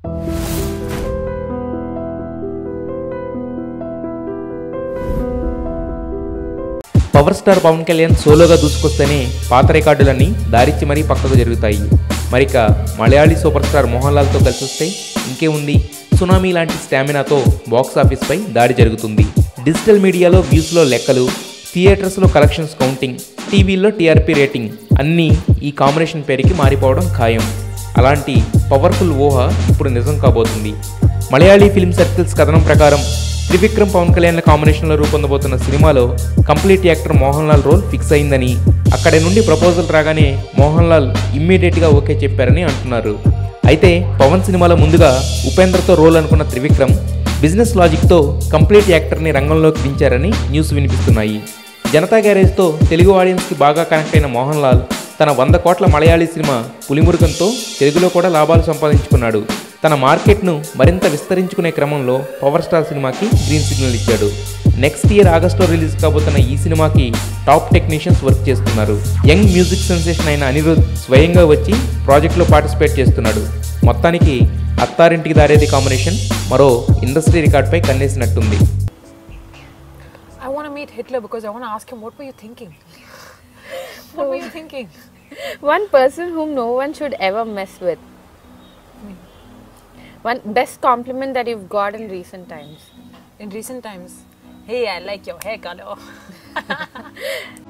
Power star Pawan Kalyan సోలోగా దూసుకొస్తేనే పాత రికార్డులన్నీ దారిచ్చి మరీ పక్కకు జరుగుతాయి. మరిక మలయాళీ సూపర్ స్టార్ మోహన్ లాల్తో కలిసి వస్తే ఇంకే ఉంది, సునామీ లాంటి స్టామినాతో బాక్స్ ఆఫీస్పై దాడి జరుగుతుంది. డిజిటల్ మీడియాలో వ్యూస్లో లెక్కలు, థియేటర్స్లో కలెక్షన్స్ కౌంటింగ్, టీవీల్లో టీఆర్పీ రేటింగ్ అన్నీ ఈ కాంబినేషన్ పేరుకి మారిపోవడం ఖాయం. అలాంటి పవర్ఫుల్ ఊహ ఇప్పుడు నిజం కాబోతుంది. మలయాళీ ఫిల్మ్ సర్కిల్స్ కథనం ప్రకారం త్రివిక్రమ్ పవన్ కళ్యాణ్ల కాంబినేషన్లో రూపొందబోతున్న సినిమాలో complete actor Mohan Lal role fix అయిందని, అక్కడి నుండి ప్రపోజల్ రాగానే మోహన్ లాల్ ఇమ్మీడియట్గా ఓకే చెప్పారని అంటున్నారు. అయితే పవన్ సినిమాలో ముందుగా ఉపేంద్రతో రోల్ అనుకున్న త్రివిక్రమ్ బిజినెస్ లాజిక్తో కంప్లీట్ యాక్టర్ని రంగంలోకి దించారని న్యూస్ వినిపిస్తున్నాయి. జనతా గ్యారేజ్తో తెలుగు ఆడియన్స్కి బాగా కనెక్ట్ అయిన మోహన్ లాల్ తన 100 కోట్ల మలయాళీ సినిమా పులిమురుగంతో తెలుగులో కూడా లాభాలు సంపాదించుకున్నాడు. తన మార్కెట్ను మరింత విస్తరించుకునే క్రమంలో పవర్ స్టార్ సినిమాకి గ్రీన్ సిగ్నల్ ఇచ్చాడు. నెక్స్ట్ ఇయర్ ఆగస్టులో రిలీజ్ కాబోతున్న ఈ సినిమాకి టాప్ టెక్నీషియన్స్ వర్క్ చేస్తున్నారు. యంగ్ మ్యూజిక్ సెన్సేషన్ అయిన అనిరుద్ స్వయంగా వచ్చి ప్రాజెక్ట్లో పార్టిసిపేట్ చేస్తున్నాడు. మొత్తానికి అత్తారింటికి దారేది కాంబినేషన్ మరో ఇండస్ట్రీ రికార్డ్పై కన్నేసినట్టుంది. I want to meet Hitler because I want to ask him, what were you thinking? What were you thinking? One person whom no one should ever mess with. One best compliment that you've got in recent times. In recent times, hey, I like your hair color.